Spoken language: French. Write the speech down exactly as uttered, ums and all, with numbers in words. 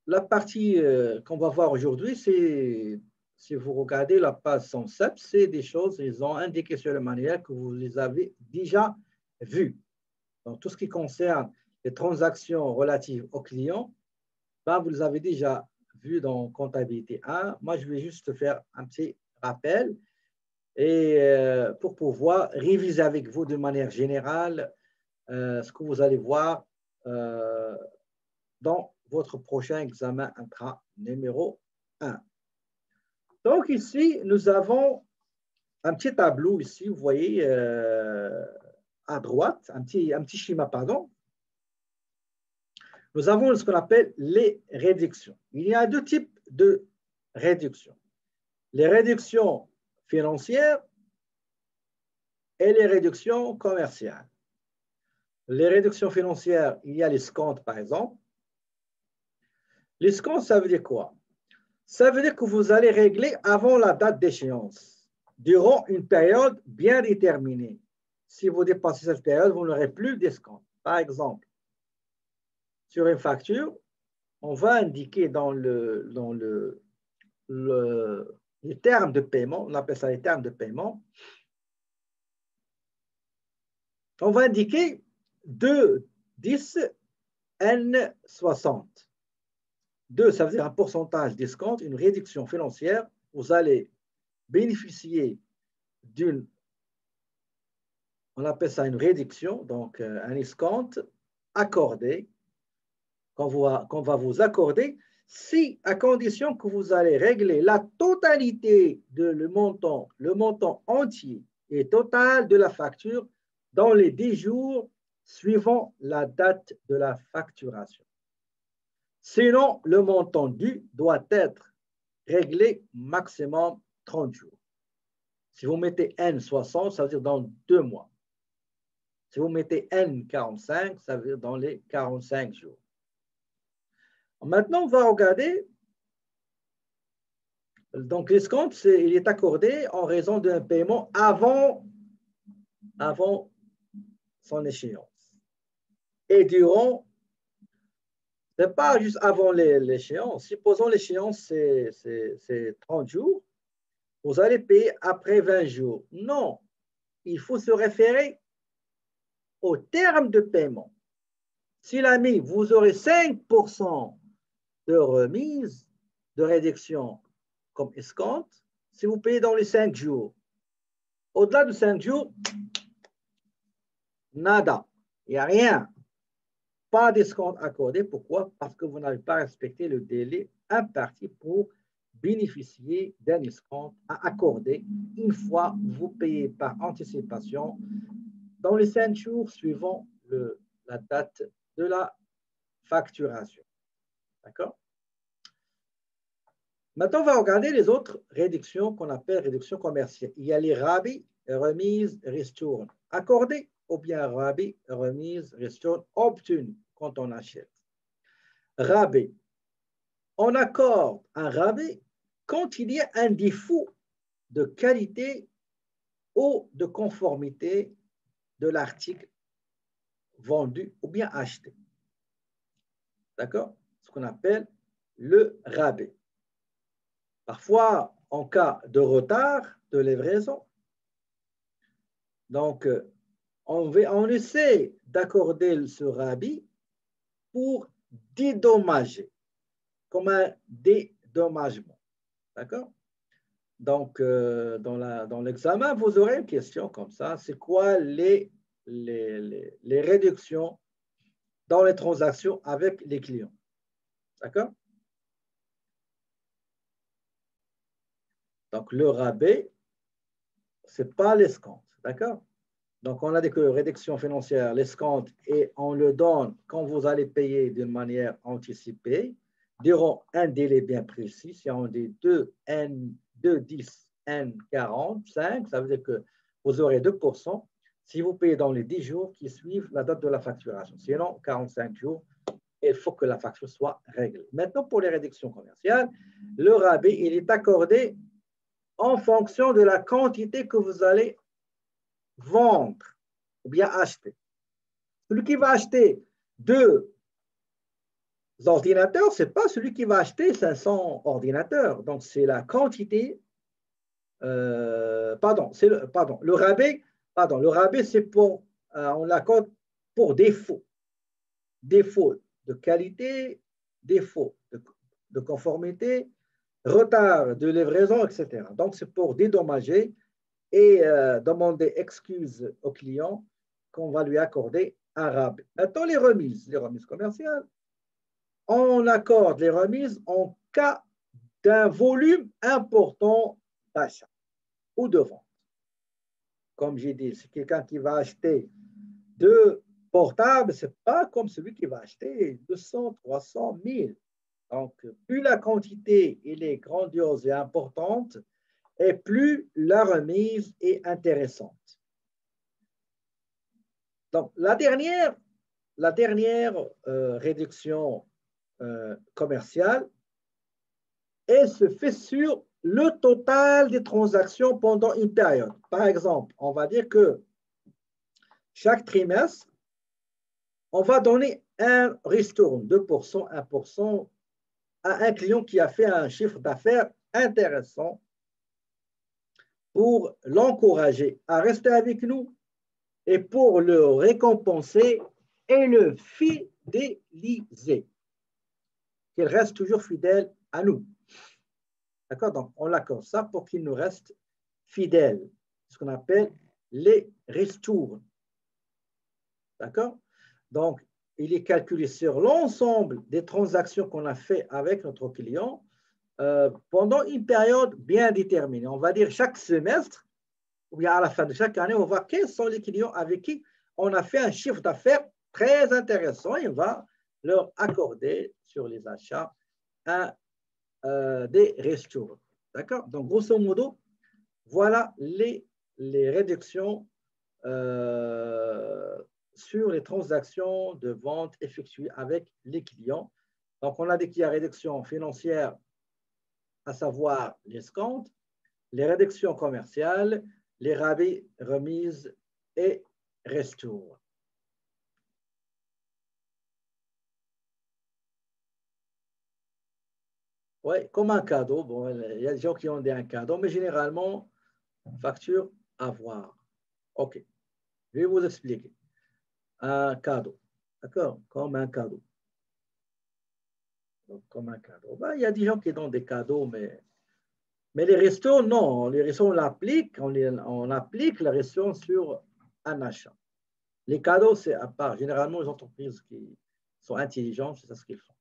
la partie euh, qu'on va voir aujourd'hui, c'est, si vous regardez la page cent sept, c'est des choses, ils ont indiqué sur le manuel que vous les avez déjà vues. Donc, tout ce qui concerne les transactions relatives aux clients, ben, vous les avez déjà vues dans comptabilité un. Moi, je vais juste faire un petit rappel et euh, pour pouvoir réviser avec vous de manière générale euh, ce que vous allez voir euh, dans votre prochain examen intra numéro un. Donc ici, nous avons un petit tableau ici, vous voyez, euh, à droite, un petit, un petit schéma, pardon. Nous avons ce qu'on appelle les réductions. Il y a deux types de réductions. Les réductions financières et les réductions commerciales. Les réductions financières, il y a l'escompte, par exemple. L'escompte, ça veut dire quoi? Ça veut dire que vous allez régler avant la date d'échéance, durant une période bien déterminée. Si vous dépassez cette période, vous n'aurez plus d'escompte. Par exemple, sur une facture, on va indiquer dans, le, dans le, le, les termes de paiement, on appelle ça les termes de paiement, on va indiquer deux, dix, N soixante. deux, ça veut dire un pourcentage d'escompte, une réduction financière. Vous allez bénéficier d'une, on appelle ça une réduction, donc euh, un escompte accordé, qu'on va, qu'on va vous accorder, si à condition que vous allez régler la totalité de le montant, le montant entier et total de la facture dans les dix jours suivant la date de la facturation. Sinon, le montant dû doit être réglé maximum trente jours. Si vous mettez N soixante, ça veut dire dans deux mois. Si vous mettez N quarante-cinq, ça veut dire dans les quarante-cinq jours. Maintenant, on va regarder. Donc, l'escompte, il est accordé en raison d'un paiement avant, avant son échéance. Et durant, ce n'est pas juste avant l'échéance. Supposons l'échéance, c'est trente jours. Vous allez payer après vingt jours. Non, il faut se référer au terme de paiement. S'il a mis, vous aurez cinq pour cent de remise, de réduction comme escompte, si vous payez dans les cinq jours. Au-delà de cinq jours, nada, il n'y a rien. Pas d'escompte accordé. Pourquoi? Parce que vous n'avez pas respecté le délai imparti pour bénéficier d'un escompte à accorder une fois vous payez par anticipation dans les cinq jours suivant le, la date de la facturation. D'accord? Maintenant, on va regarder les autres réductions qu'on appelle réductions commerciales. Il y a les rabais, remises, ristournes accordées ou bien rabais, remises, ristournes obtenues quand on achète. Rabais. On accorde un rabais quand il y a un défaut de qualité ou de conformité de l'article vendu ou bien acheté. D'accord? Ce qu'on appelle le rabais. Parfois, en cas de retard de livraison, donc on, va, on essaie d'accorder ce rabais pour dédommager, comme un dédommagement. D'accord? Donc, euh, dans l'examen, vous aurez une question comme ça. C'est quoi les, les, les, les réductions dans les transactions avec les clients? D'accord? Donc, le rabais, ce n'est pas l'escompte. D'accord? Donc, on a des réductions financières, l'escompte, et on le donne quand vous allez payer d'une manière anticipée, durant un délai bien précis. Si on dit deux, N, deux, dix, N, quarante-cinq, ça veut dire que vous aurez deux pour cent si vous payez dans les dix jours qui suivent la date de la facturation. Sinon, quarante-cinq jours, il faut que la facture soit réglée. Maintenant, pour les réductions commerciales, le rabais, il est accordé en fonction de la quantité que vous allez vendre ou bien acheter. Celui qui va acheter deux ordinateurs, ce n'est pas celui qui va acheter cinq cents ordinateurs. Donc, c'est la quantité. Euh, pardon, c'est le, pardon, le rabais, pardon, le rabais, c'est pour, euh, on l'accorde pour défaut. Défaut de qualité, défaut de, de conformité, retard de livraison, et cetera. Donc, c'est pour dédommager et euh, demander excuse au client qu'on va lui accorder un rabais. Maintenant, les remises, les remises commerciales, on accorde les remises en cas d'un volume important d'achat ou de vente. Comme j'ai dit, c'est quelqu'un qui va acheter deux portables, ce n'est pas comme celui qui va acheter deux cents, trois cents, mille. Donc, plus la quantité elle est grandiose et importante, et plus la remise est intéressante. Donc, la dernière, la dernière euh, réduction euh, commerciale, elle se fait sur le total des transactions pendant une période. Par exemple, on va dire que chaque trimestre, on va donner un ristourne, deux pour cent, un pour cent, à un client qui a fait un chiffre d'affaires intéressant pour l'encourager à rester avec nous et pour le récompenser et le fidéliser, qu'il reste toujours fidèle à nous. D'accord? Donc, on l'accorde ça pour qu'il nous reste fidèle, ce qu'on appelle les ristournes. D'accord? Donc, il est calculé sur l'ensemble des transactions qu'on a fait avec notre client euh, pendant une période bien déterminée. On va dire chaque semestre, ou bien à la fin de chaque année, on va voir quels sont les clients avec qui on a fait un chiffre d'affaires très intéressant. Et on va leur accorder sur les achats un, euh, des ristournes. D'accord? Donc, grosso modo, voilà les, les réductions euh, sur les transactions de vente effectuées avec les clients. Donc, on a dit qu'il y a réduction financière, à savoir l'escompte, les réductions commerciales, les rabais, remises et ristournes. Oui, comme un cadeau. Bon, il y a des gens qui ont des un cadeau, mais généralement, facture à voir. OK. Je vais vous expliquer. Un cadeau. D'accord? Comme un cadeau. Donc, comme un cadeau. Ben, il y a des gens qui donnent des cadeaux, mais, mais les restos, non. Les restos, on l'applique, on, les, on applique la resto sur un achat. Les cadeaux, c'est à part. Généralement, les entreprises qui sont intelligentes, c'est ça ce qu'ils font.